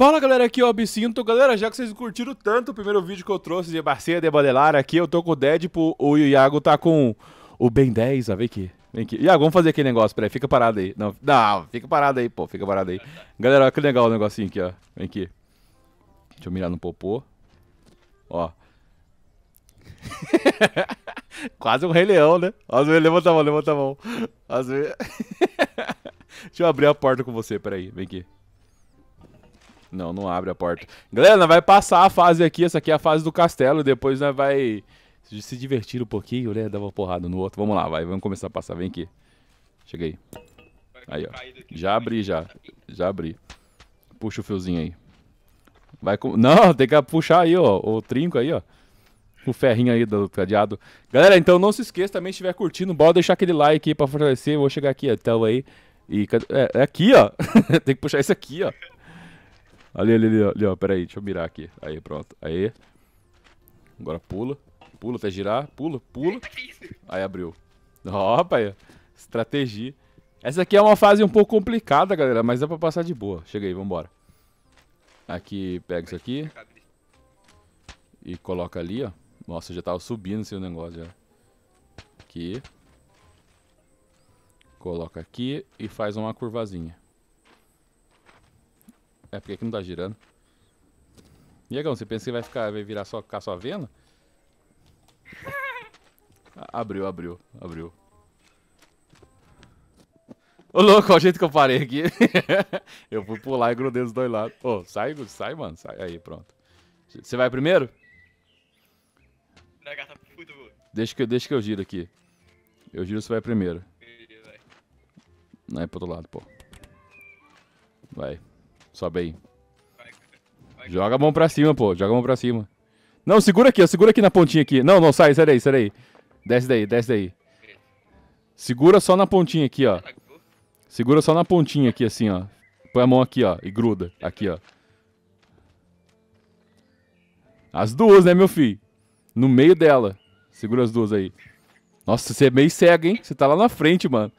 Fala galera, aqui é o Absinto. Galera, já que vocês curtiram tanto o primeiro vídeo que eu trouxe de Bacia de Badelar, aqui eu tô com o Deadpool, o Iago tá com o Ben 10, ó, vem aqui. Vem aqui. Iago, vamos fazer aquele negócio, peraí, fica parado aí. Não, fica parado aí, pô, fica parado aí. Galera, olha que legal o negocinho aqui, ó. Vem aqui. Deixa eu mirar no popô. Ó. Quase um Rei Leão, né? Levanta a mão, levanta a mão. Deixa eu abrir a porta com você, peraí, vem aqui. Não, não abre a porta. Galera, nós vai passar a fase aqui. Essa aqui é a fase do castelo. Depois nós vai se divertir um pouquinho, né? Dar uma porrada no outro. Vamos lá, vai. Vamos começar a passar. Vem aqui. Cheguei. Aí, ó. Já abri, já. Já abri. Puxa o fiozinho aí. Vai com... Não, tem que puxar aí, ó. O trinco aí, ó. O ferrinho aí do cadeado. Galera, então não se esqueça também, se estiver curtindo, bora deixar aquele like aí pra fortalecer. Eu vou chegar aqui, então aí. E... É aqui, ó. Tem que puxar isso aqui, ó. Ali, ó, peraí, deixa eu mirar aqui. Aí, pronto, aí. Agora pula, pula até girar, pula. Aí abriu. Ó, rapaz, estratégia. Essa aqui é uma fase um pouco complicada, galera, mas dá pra passar de boa. Chega aí, vambora. Aqui, pega isso aqui. E coloca ali, ó. Nossa, já tava subindo esse negócio já. Aqui. Coloca aqui e faz uma curvazinha. É, porque aqui não tá girando. Iagão, você pensa que vai virar só, ficar só vendo? Abriu. Ô, louco, olha o jeito que eu parei aqui. Eu fui pular e grudei dos dois lados. Ô, sai, mano, sai. Aí, pronto. Você vai primeiro? Deixa que eu giro aqui. Eu giro, você vai primeiro. Não é pro outro lado, pô. Vai. Sobe aí. Joga a mão pra cima, pô. Joga a mão pra cima. Não, segura aqui, ó. Segura aqui na pontinha aqui. Não, sai daí. Desce daí. Segura só na pontinha aqui, ó. Segura só na pontinha aqui, assim, ó. Põe a mão aqui, ó. E gruda. Aqui, ó. As duas, né, meu filho? No meio dela. Segura as duas aí. Nossa, você é meio cego, hein? Você tá lá na frente, mano.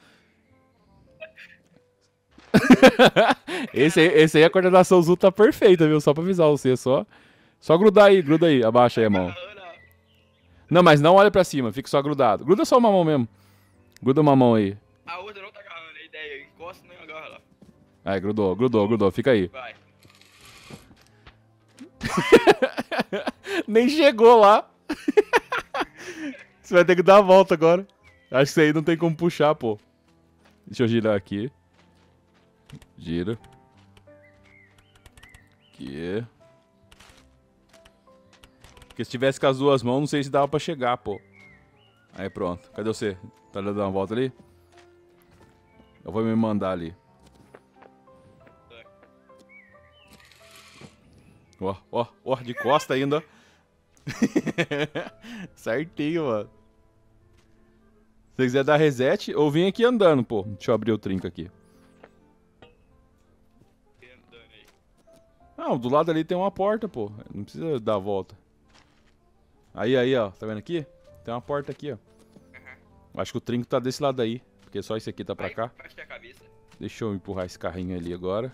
esse aí a coordenação azul tá perfeita, viu? Só pra avisar você, só grudar aí, gruda aí, abaixa aí a mão. Não, mas não olha pra cima, fica só grudado. Gruda só uma mão mesmo. Gruda uma mão aí. A outra não tá agarrando, a ideia, encosta e não agarra lá. Aí, grudou, fica aí. Vai. Nem chegou lá. Você vai ter que dar a volta agora. Acho que isso aí não tem como puxar, pô. Deixa eu girar aqui. Gira. Aqui. Porque se tivesse com as duas mãos, não sei se dava pra chegar, pô. Aí pronto. Cadê você? Tá dando uma volta ali? Eu vou me mandar ali. Ó, de costa ainda. Certinho, mano. Se você quiser dar reset, ou vem aqui andando, pô. Deixa eu abrir o trinco aqui. Não, do lado ali tem uma porta, pô. Não precisa dar a volta. Aí, ó. Tá vendo aqui? Tem uma porta aqui, ó. Acho que o trinco tá desse lado aí. Porque só esse aqui tá pra cá. Deixa eu empurrar esse carrinho ali agora.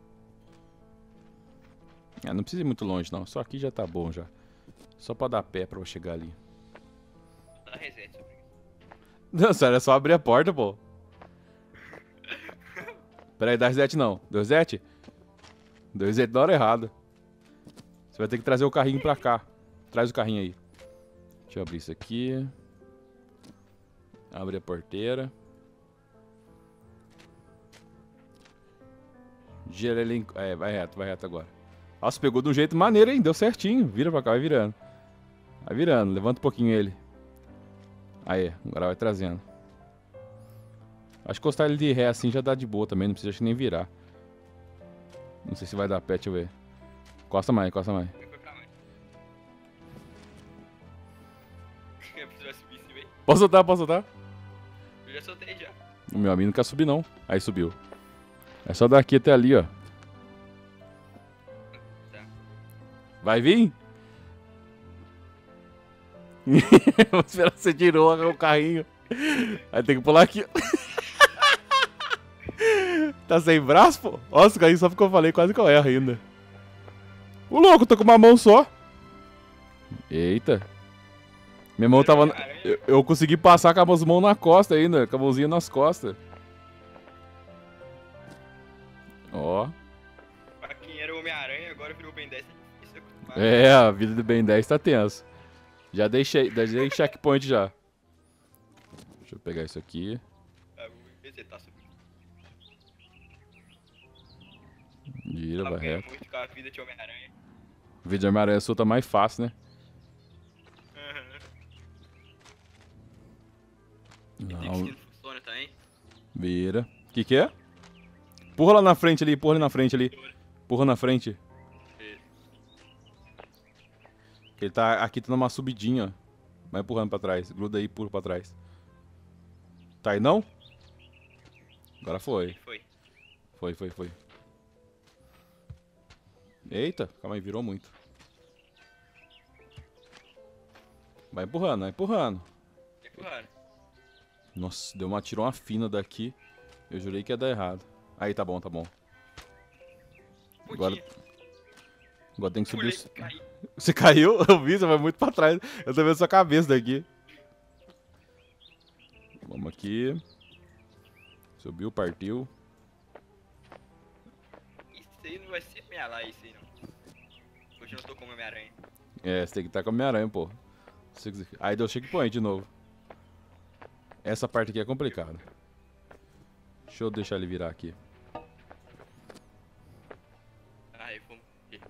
Não precisa ir muito longe, não. Só aqui já tá bom, já. Só pra dar pé pra eu chegar ali. Dá reset, Não, sério, é só abrir a porta, pô. Pera aí, dá reset não. Deu reset? Deu reset na hora errada. Você vai ter que trazer o carrinho pra cá. Traz o carrinho aí. Deixa eu abrir isso aqui. Abre a porteira. Gira ele. É, vai reto agora. Nossa, pegou de um jeito maneiro, hein? Deu certinho. Vira pra cá, vai virando. Vai virando, levanta um pouquinho ele. Aí, agora vai trazendo. Acho que encostar ele de ré assim já dá de boa também, não precisa nem virar. Não sei se vai dar pé, deixa eu ver. Encosta mais. Posso soltar? Eu já soltei já. O meu amigo não quer subir não. Aí subiu. É só daqui até ali, ó. Tá. Vai vir? Vou esperar você tirou o carrinho. Aí tem que pular aqui. Tá sem braço, pô? Nossa, o carrinho só porque eu falei, quase que eu erro ainda. Ô, louco, tô com uma mão só. Eita. Minha mão tava... Eu consegui passar com as mãos na costa ainda. Com a mãozinha nas costas. Ó. Pra quem era o Homem-Aranha, agora virou o Ben 10. É, a vida do Ben 10 tá tensa. Já dei checkpoint já. Deixa eu pegar isso aqui. Vou ver se tá subindo. Gira, vai ganha reto. muito com a vida de Homem-Aranha. O vídeo de Homem-Aranha solta mais fácil, né? Não. Não, Não funciona também. vira. Que é? Empurra lá na frente ali, empurra ali na frente ali. Empurra na frente. Ele tá aqui, tá numa subidinha, ó. Vai empurrando pra trás. Gruda aí e empurra pra trás. Tá aí não? Agora foi. Foi. Eita, calma aí, virou muito. Vai empurrando, vai empurrando. Nossa, tirou uma fina daqui. Eu jurei que ia dar errado. Aí, tá bom, tá bom. Agora tem que subir. Você caiu? Eu vi, você vai muito pra trás. Eu tô vendo sua cabeça daqui. Vamos aqui. Subiu, partiu. Isso aí não vai ser minha lá, isso aí não. Hoje eu não tô com o Homem-Aranha. É, você tem que estar com a Homem-Aranha, pô. Aí deu checkpoint de novo. Essa parte aqui é complicada. Deixa eu deixar ele virar aqui. Aí, vamos ver.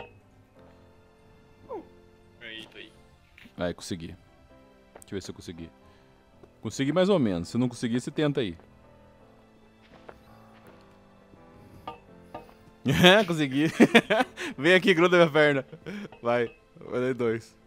Aí, tô aí. Aí, consegui. Deixa eu ver se eu consegui. Consegui mais ou menos. Se não conseguir, você tenta aí. Consegui. Vem aqui, gruda minha perna. Vai. Vai dar 2.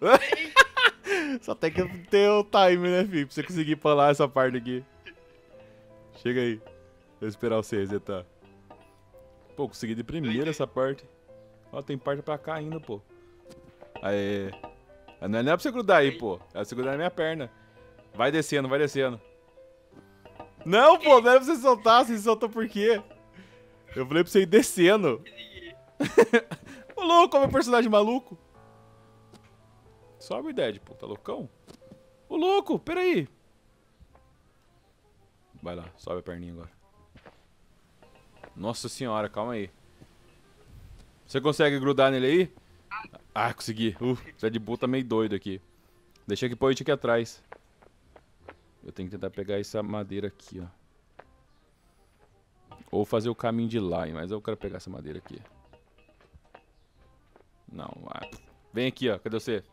Só tem que ter o time, né, filho? Pra você conseguir pular essa parte aqui. Chega aí. Vou esperar você resetar. Pô, consegui de primeira essa parte. Ó, tem parte pra cá ainda, pô. Aê. Não é pra você grudar aí, pô. É pra você grudar na minha perna. Vai descendo, vai descendo. Não, pô, não era pra você soltar. Você soltou por quê? Eu falei pra você ir descendo. Ô, louco, olha o meu personagem maluco. Sobe, Deadpool, tá loucão? Ô, louco, peraí. Vai lá, sobe a perninha agora. Nossa senhora, calma aí. Você consegue grudar nele aí? Ah, consegui. O Deadpool tá meio doido aqui. Deixa aqui point aqui atrás. Eu tenho que tentar pegar essa madeira aqui, ó. Ou fazer o caminho de lá, mas eu quero pegar essa madeira aqui. Não, vai. Vem aqui, ó. Cadê você?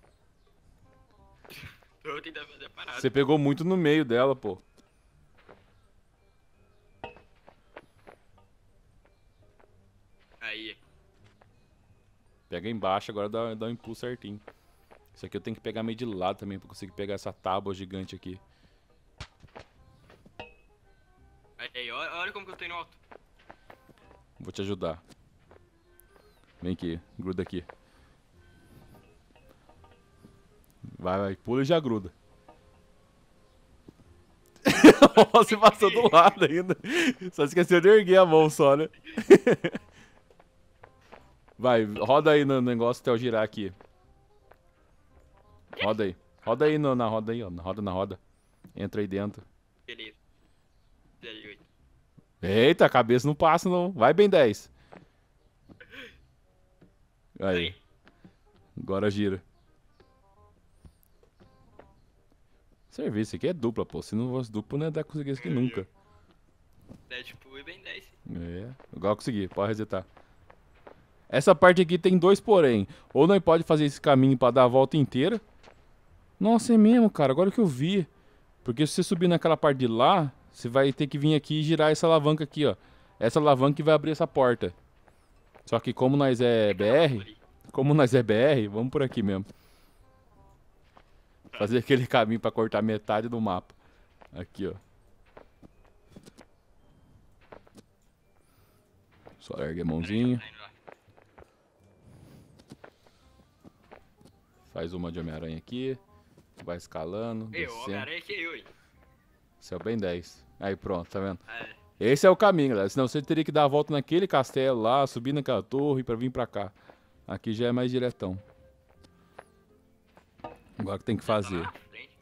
Tô tentando fazer a parada. Você pegou muito no meio dela, pô. Aí. Pega embaixo, agora dá um impulso certinho. Isso aqui eu tenho que pegar meio de lado também pra conseguir pegar essa tábua gigante aqui. Aí, olha como que eu tô indo alto. Vou te ajudar. Vem aqui, gruda aqui. Vai, pula e já gruda. Você passou do lado ainda. Só esqueceu de erguer a mão só, né? Vai, roda aí no negócio até eu girar aqui. Roda aí. Roda aí na roda aí, ó. Roda na roda. Entra aí dentro. Beleza. 8. Eita, a cabeça não passa não. Vai, bem 10. Aí. Agora gira. Serviço, aqui é dupla, pô. Se não fosse dupla, não ia dar pra conseguir isso aqui nunca. Deadpool e Ben 10. É, agora eu consegui. Pode resetar. Essa parte aqui tem 2 porém. Ou nós pode fazer esse caminho pra dar a volta inteira. Nossa, é mesmo, cara. Agora que eu vi. Porque se você subir naquela parte de lá, você vai ter que vir aqui e girar essa alavanca aqui, ó. Essa alavanca que vai abrir essa porta. Só que como nós é BR, vamos por aqui mesmo. Fazer aquele caminho pra cortar metade do mapa. Aqui, ó. Só ergue a mãozinha. Faz uma de Homem-Aranha aqui. Vai escalando. Ei, o descendo. Homem-Aranha que eu, hein? Esse é o Ben 10. Aí pronto, tá vendo? É. Esse é o caminho, galera. Senão você teria que dar a volta naquele castelo lá, subir naquela torre pra vir pra cá. Aqui já é mais diretão. Agora o que tem que fazer? Tá na frente.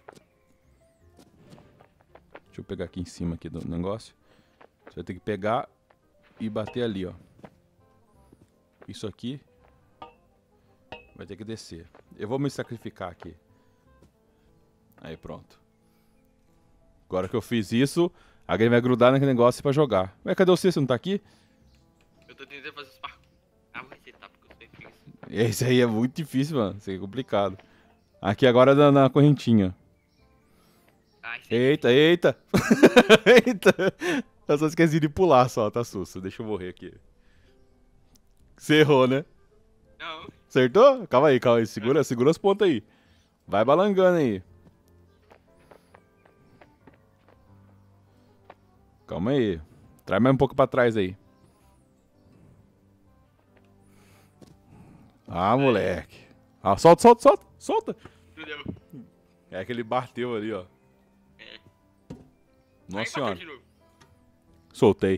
Deixa eu pegar aqui em cima aqui do negócio. Você vai ter que pegar e bater ali, ó. Isso aqui vai ter que descer. Eu vou me sacrificar aqui. Aí, pronto. Agora que eu fiz isso, alguém vai grudar naquele negócio pra jogar. Ué, cadê você? Você não tá aqui? Eu tô tentando fazer os parkour. Ah, vou resetar porque eu sei que isso. Esse aí é muito difícil, mano. Isso aí é complicado. Aqui agora é na correntinha. Ah, isso aí. Eita, eita. Eita. Eu só esqueci de pular só, tá susto. Deixa eu morrer aqui. Você errou, né? Não. Acertou? Calma aí, calma aí. Segura as pontas aí. Vai balangando aí. Calma aí. Traz mais um pouco pra trás aí. Ah, moleque. Ah, solta, solta, solta. Solta. Entendeu? É que ele bateu ali, ó. É. Nossa Aí, senhora. bateu de novo. Soltei.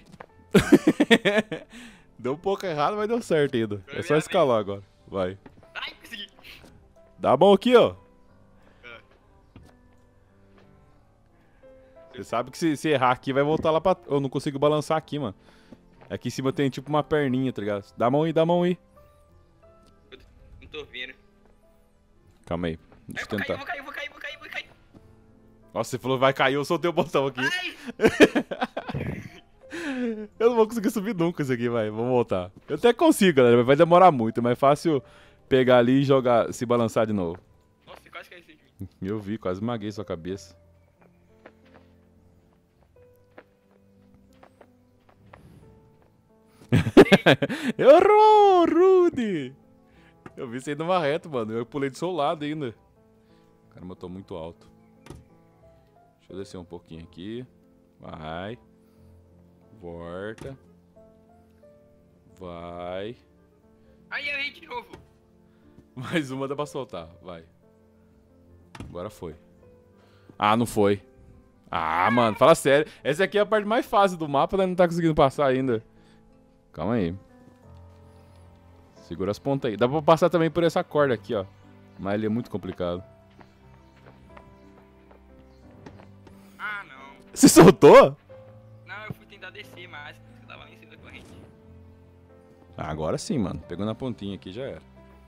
Deu um pouco errado, mas deu certo ainda. É só escalar agora. Vai. Ai, consegui. Dá a mão aqui, ó. É. Você sabe que se errar aqui, vai voltar lá pra... Eu não consigo balançar aqui, mano. Aqui em cima tem tipo uma perninha, tá ligado? Dá a mão aí, dá a mão aí. Não tô vendo. Calma aí. Deixa eu tentar. Vou cair. Nossa, você falou vai cair, eu soltei o botão aqui. Ai! Eu não vou conseguir subir nunca isso aqui, vai. Vamos voltar. Eu até consigo, galera, mas vai demorar muito. É mais fácil pegar ali e jogar, se balançar de novo. Nossa, quase caí sem mim. Eu vi, quase esmaguei sua cabeça. Errou, Rudy! Eu vi você indo numa reta, mano. Eu pulei do seu lado ainda. Caramba, eu tô muito alto. Deixa eu descer um pouquinho aqui. Vai. Volta. Vai. Aí eu errei de novo. Mais uma dá pra soltar. Vai. Agora foi. Ah, não foi. Ah, mano, fala sério. Essa aqui é a parte mais fácil do mapa, né? Não tá conseguindo passar ainda. Calma aí. Segura as pontas aí. Dá pra passar também por essa corda aqui, ó. Mas ele é muito complicado. Ah, não. Você soltou? Não, eu fui tentar descer, mas eu tava lá em cima da corrente. Ah, agora sim, mano. Pegou na pontinha aqui, já era.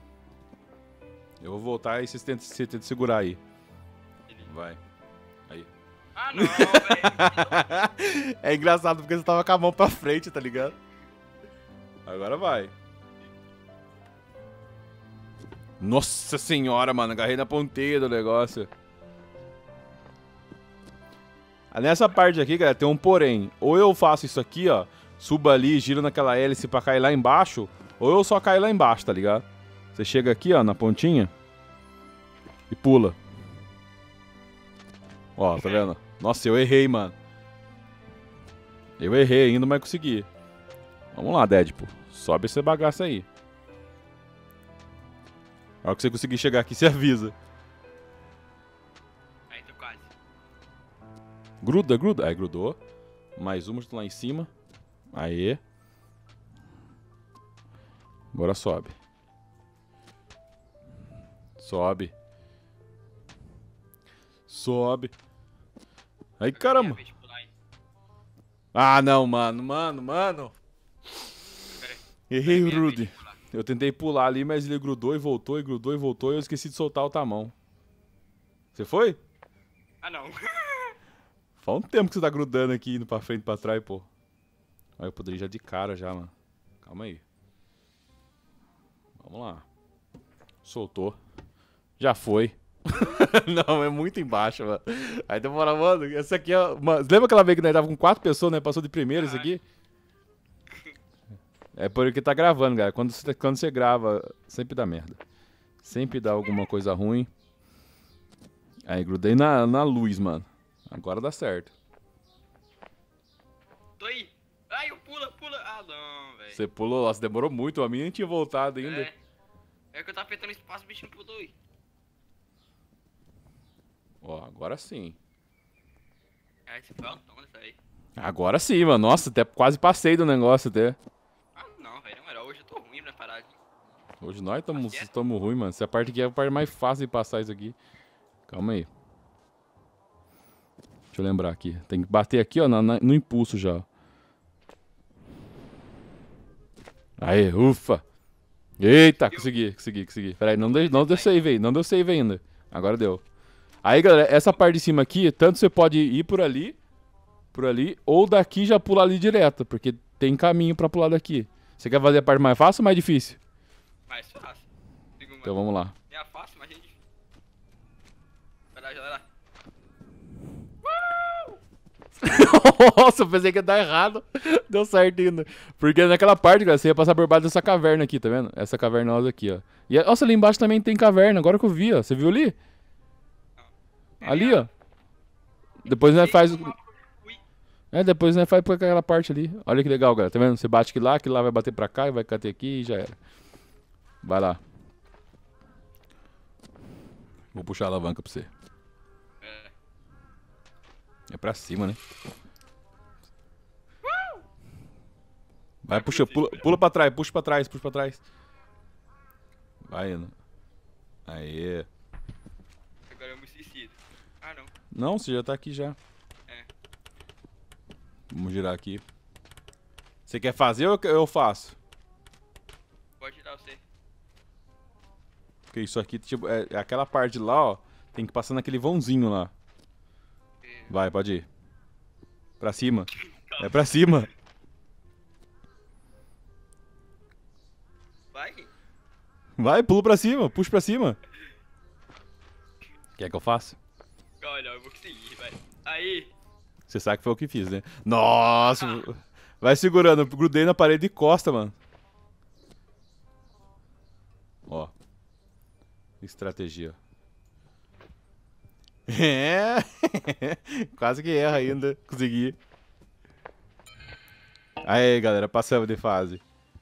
Eu vou voltar e você tenta segurar aí. Vai. Aí. Ah, não, velho. É engraçado porque você tava com a mão pra frente, tá ligado? Agora vai. Nossa senhora, mano. Agarrei na ponteira do negócio. Nessa parte aqui, galera, tem um porém. Ou eu faço isso aqui, ó. Subo ali, giro naquela hélice pra cair lá embaixo. Ou eu só caio lá embaixo, tá ligado? Você chega aqui, ó, na pontinha. E pula. Ó, tá vendo? Nossa, eu errei, mano. Eu errei ainda, mas consegui. Vamos lá, Deadpool. Sobe essa bagaça aí. Na hora que você conseguir chegar aqui, você avisa. Aí, tô quase. Gruda, gruda. Aí, grudou. Mais uma, estou lá em cima. Aê. Agora sobe. Sobe. Sobe. Aí, caramba. Ah, não, mano. Mano. Errei, Rudy. Eu tentei pular ali, mas ele grudou e voltou, e grudou e voltou, e eu esqueci de soltar o tamão. Você foi? Ah, não. Faz um tempo que você tá grudando aqui, indo pra frente e pra trás, pô. Aí eu poderia ir já de cara já, mano. Calma aí. Vamos lá. Soltou. Já foi. Não, é muito embaixo, mano. Aí demora, mano. Essa aqui é. Mano, lembra aquela vez que nós tava com 4 pessoas, né? Passou de primeiro isso aqui? É porque tá gravando, galera. Quando você grava, sempre dá merda. Sempre dá alguma coisa ruim. Aí grudei na luz, mano. Agora dá certo. Tô aí. Ai, pula. Ah, não, velho. Você pulou, nossa, demorou muito. A minha nem tinha voltado ainda. É que eu tava apertando espaço, o bicho não pulou aí. Ó, agora sim. Ai, você foi altão nessa aí. Agora sim, mano. Nossa, até quase passei do negócio até. Ah, não, velho. Na moral, hoje eu tô ruim pra parar aqui. Hoje nós estamos ruins, mano. Essa parte aqui é a parte mais fácil de passar isso aqui. Calma aí. Deixa eu lembrar aqui. Tem que bater aqui, ó, no impulso já. Aê, ufa. Eita, consegui. Pera aí, não deu save aí. Não deu save ainda. Agora deu. Aí, galera, essa parte de cima aqui, tanto você pode ir por ali, ou daqui já pular ali direto, porque tem caminho pra pular daqui. Você quer fazer a parte mais fácil ou mais difícil? Mais fácil. Então vamos lá. É fácil, mas é difícil. Vai lá, já lá. Nossa, eu pensei que ia dar errado. Deu certo ainda. Porque naquela parte, galera, você ia passar por baixo dessa caverna aqui, tá vendo? Essa cavernosa aqui, ó. E, nossa, ali embaixo também tem caverna, agora que eu vi, ó. Você viu ali? Ali, ó. Depois nós faz... depois nós faz por aquela parte ali. Olha que legal, galera. Tá vendo? Você bate aqui lá vai bater pra cá, e vai bater aqui e já era. Vai lá. Vou puxar a alavanca pra você. É pra cima, né? Vai, puxa, pula pra trás, puxa pra trás. Vai indo. Aê. Agora eu me esqueci. Ah, não. Não, você já tá aqui já. É. Vamos girar aqui. Você quer fazer ou eu faço? Pode girar você. Porque isso aqui, tipo, é aquela parte lá, ó. Tem que passar naquele vãozinho lá. Vai, pode ir. Pra cima. É pra cima. Vai, pula pra cima, puxa pra cima. Quer que eu faça? Olha, eu vou conseguir, vai. Aí. Você sabe que foi o que fiz, né? Nossa! Vai segurando, eu grudei na parede e costa, mano. Ó. Estratégia. É! Quase que erra ainda. Consegui. Aí, galera, passamos de fase.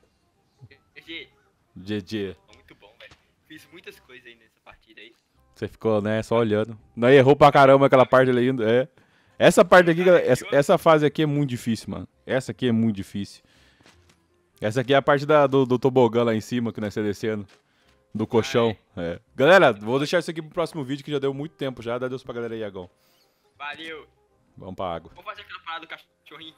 GG. Muito bom, velho. Fiz muitas coisas aí nessa partida aí. Você ficou, né, só olhando. Não errou pra caramba aquela parte ali ainda. É. Essa parte aqui, galera, essa fase aqui é muito difícil, mano. Essa aqui é muito difícil. Essa aqui é a parte do tobogã lá em cima que nós estamos descendo. Do colchão. É. Galera, vou deixar isso aqui pro próximo vídeo que já deu muito tempo já. Dá Deus pra galera aí, Iagão. Valeu. Vamos pra água. Vamos fazer aquela parada do cachorrinho.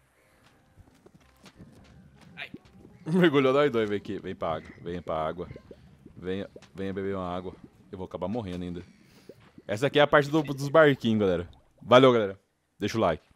Ai. Mergulhou nós dois, vem aqui. Vem pra água. Venha pra água. Venha beber uma água. Eu vou acabar morrendo ainda. Essa aqui é a parte dos barquinhos, galera. Valeu, galera. Deixa o like.